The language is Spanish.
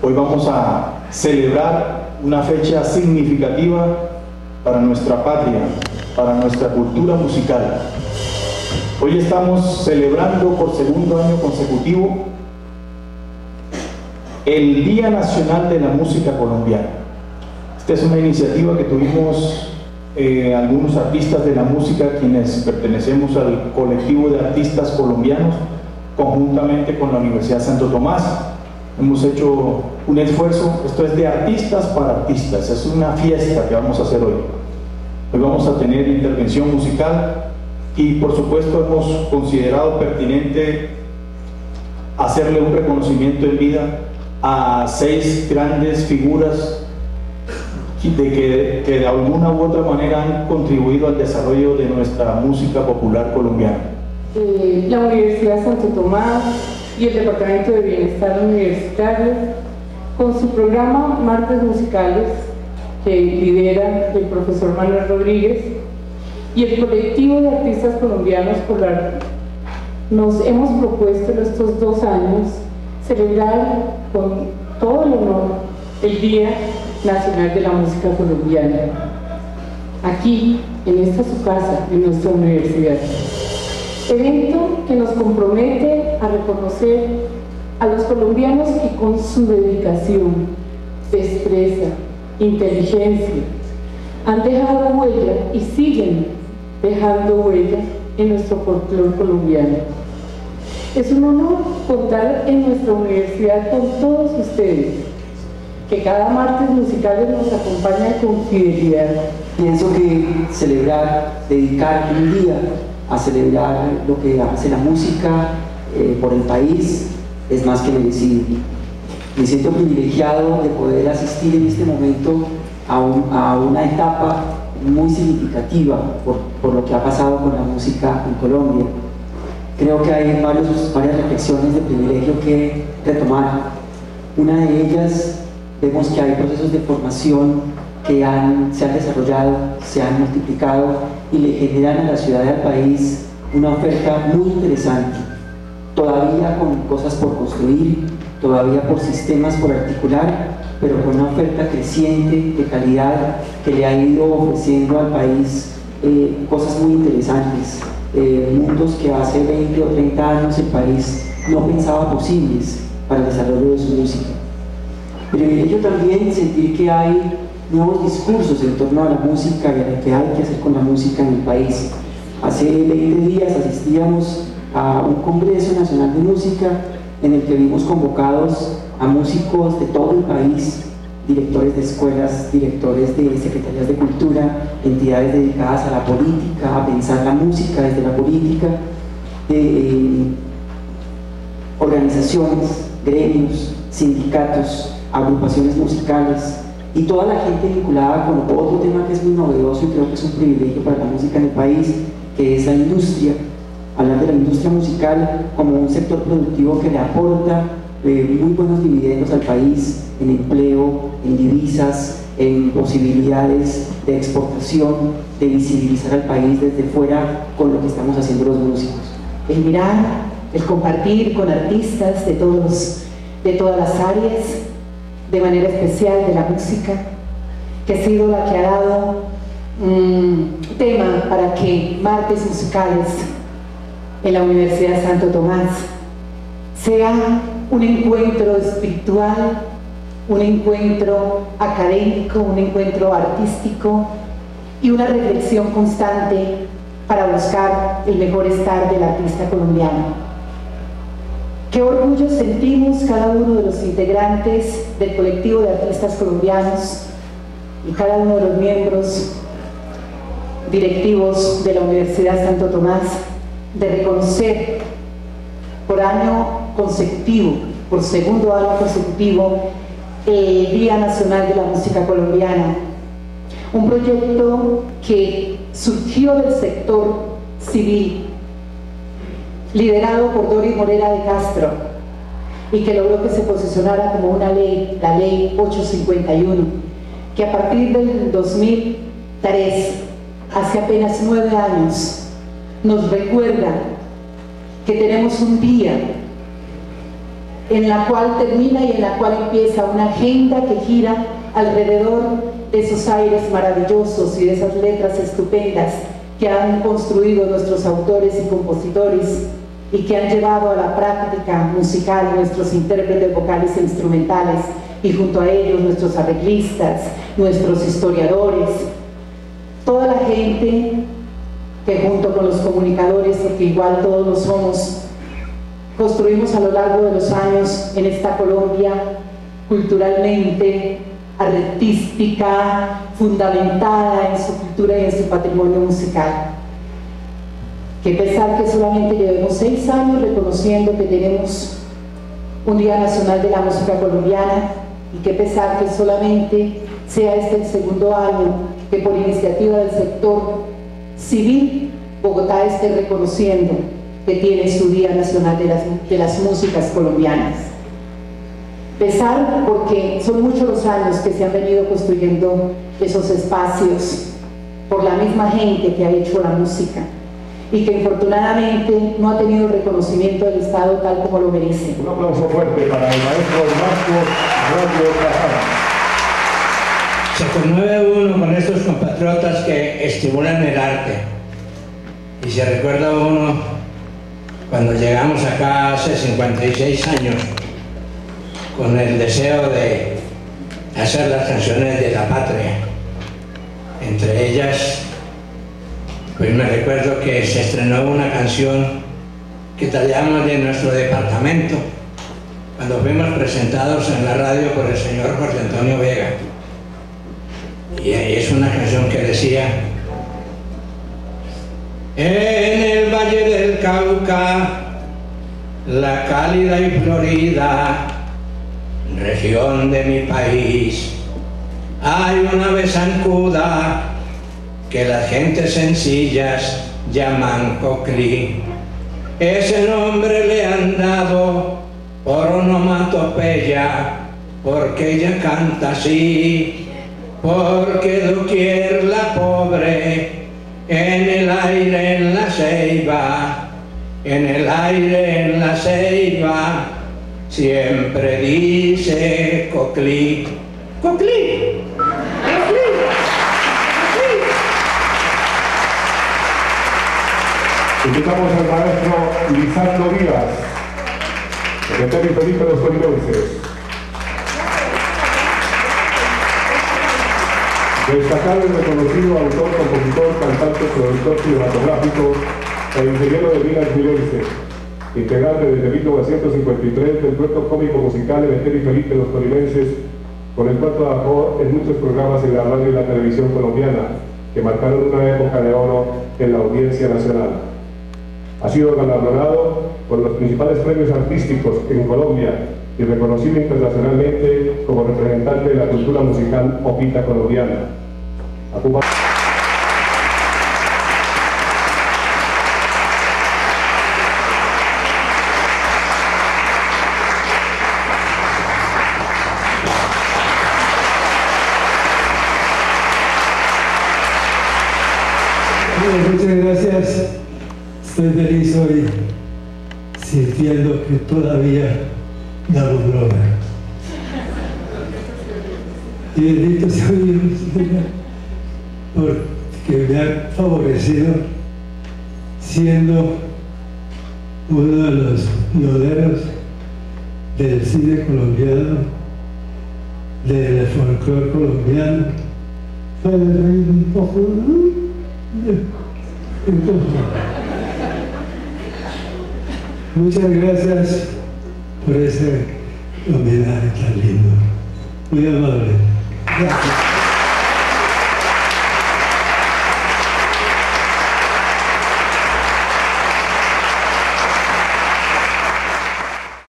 Hoy vamos a celebrar una fecha significativa para nuestra patria, para nuestra cultura musical. Hoy estamos celebrando por segundo año consecutivo el Día Nacional de la Música Colombiana. Esta es una iniciativa que tuvimos algunos artistas de la música, quienes pertenecemos al colectivo de artistas colombianos, conjuntamente con la Universidad Santo Tomás. Hemos hecho un esfuerzo, esto es de artistas para artistas, es una fiesta que vamos a hacer hoy. Hoy vamos a tener intervención musical y por supuesto hemos considerado pertinente hacerle un reconocimiento en vida a 6 grandes figuras que de alguna u otra manera han contribuido al desarrollo de nuestra música popular colombiana. La Universidad Santo Tomás y el Departamento de Bienestar Universitario, con su programa Martes Musicales, que lidera el profesor Manuel Rodríguez, y el colectivo de artistas colombianos Polar, nos hemos propuesto en estos 2 años celebrar con todo el honor el Día Nacional de la Música Colombiana, aquí, en esta su casa, en nuestra universidad. Evento que nos compromete a reconocer a los colombianos que con su dedicación, destreza, inteligencia, han dejado huella y siguen dejando huella en nuestro folclore colombiano. Es un honor contar en nuestra universidad con todos ustedes, que cada martes musicales nos acompañan con fidelidad. Pienso que dedicar un día a celebrar lo que hace la música por el país es más que merecido. Me siento privilegiado de poder asistir en este momento a una etapa muy significativa por lo que ha pasado con la música en Colombia. Creo que hay varias reflexiones de privilegio que retomar. Una de ellas, vemos que hay procesos de formación que se han desarrollado, se han multiplicado y le generan a la ciudad y al país una oferta muy interesante, todavía con cosas por construir, todavía por sistemas por articular, pero con una oferta creciente de calidad que le ha ido ofreciendo al país cosas muy interesantes, mundos que hace 20 o 30 años el país no pensaba posibles para el desarrollo de su música. Privilegio también sentir que hay nuevos discursos en torno a la música y a lo que hay que hacer con la música en el país. Hace 20 días asistíamos a un Congreso Nacional de Música en el que vimos convocados a músicos de todo el país, directores de escuelas, directores de secretarías de cultura, entidades dedicadas a la política, a pensar la música desde la política, organizaciones, gremios, sindicatos, agrupaciones musicales y toda la gente vinculada con otro tema que es muy novedoso y creo que es un privilegio para la música en el país, que es la industria. Hablar de la industria musical como un sector productivo que le aporta muy buenos dividendos al país en empleo, en divisas, en posibilidades de exportación, de visibilizar al país desde fuera con lo que estamos haciendo los músicos. El mirar, el compartir con artistas de todas las áreas, de manera especial de la música, que ha sido la que ha dado tema para que martes musicales en la Universidad Santo Tomás sea un encuentro espiritual, un encuentro académico, un encuentro artístico y una reflexión constante para buscar el mejor estar del artista colombiano. Qué orgullo sentimos cada uno de los integrantes del colectivo de artistas colombianos y cada uno de los miembros directivos de la Universidad Santo Tomás de reconocer por año consecutivo, por segundo año consecutivo, el Día Nacional de la Música Colombiana, un proyecto que surgió del sector civil, liderado por Doris Morera de Castro, y que logró que se posicionara como una ley, la Ley 851, que a partir del 2003, hace apenas 9 años, nos recuerda que tenemos un día en la cual termina y en la cual empieza una agenda que gira alrededor de esos aires maravillosos y de esas letras estupendas que han construido nuestros autores y compositores y que han llevado a la práctica musical nuestros intérpretes vocales e instrumentales, y junto a ellos nuestros arreglistas, nuestros historiadores, toda la gente que junto con los comunicadores, porque igual todos lo somos, construimos a lo largo de los años en esta Colombia culturalmente, artística, fundamentada en su cultura y en su patrimonio musical. Que pesar que solamente llevemos 6 años reconociendo que tenemos un Día Nacional de la Música Colombiana, y que pesar que solamente sea este el segundo año que por iniciativa del sector civil Bogotá esté reconociendo que tiene su Día Nacional de las Músicas Colombianas. Pesar porque son muchos los años que se han venido construyendo esos espacios por la misma gente que ha hecho la música y que infortunadamente no ha tenido el reconocimiento del Estado tal como lo merece. Un aplauso fuerte para el maestro Marcos Radio Casada. Se conmueve uno con estos compatriotas que estimulan el arte, y se recuerda uno cuando llegamos acá hace 56 años con el deseo de hacer las canciones de la patria. Entre ellas, pues me recuerdo que se estrenó una canción que traíamos de nuestro departamento cuando fuimos presentados en la radio por el señor Jorge Antonio Vega. Y es una canción que decía: en el Valle del Cauca, la cálida y florida región de mi país, hay una ave zancuda que las gentes sencillas llaman coclí. Ese nombre le han dado por onomatopeya, porque ella canta así, porque doquier la pobre, en el aire en la ceiba, en el aire en la ceiba, siempre dice coclí, coclí. Invitamos al maestro Lisandro Díaz, secretario Felipe de los Colimenses. Destacado y reconocido autor, compositor, cantante, productor cinematográfico e ingeniero de Minas Gerais, integrante desde 1953 del dueto cómico musical Emeterio y Felipe de los Colimenses, con el cual trabajó en muchos programas en la radio y la televisión colombiana, que marcaron una época de oro en la audiencia nacional. Ha sido galardonado con los principales premios artísticos en Colombia y reconocido internacionalmente como representante de la cultura musical opita colombiana. Muchas gracias. Estoy feliz hoy sintiendo que todavía damos broma. Y bendito sea Dios, Señor, porque me ha favorecido siendo uno de los pioneros del cine colombiano, del folclore colombiano, para reír un poco, ¿no? Muchas gracias por ese homenaje tan lindo. Muy amable. Gracias.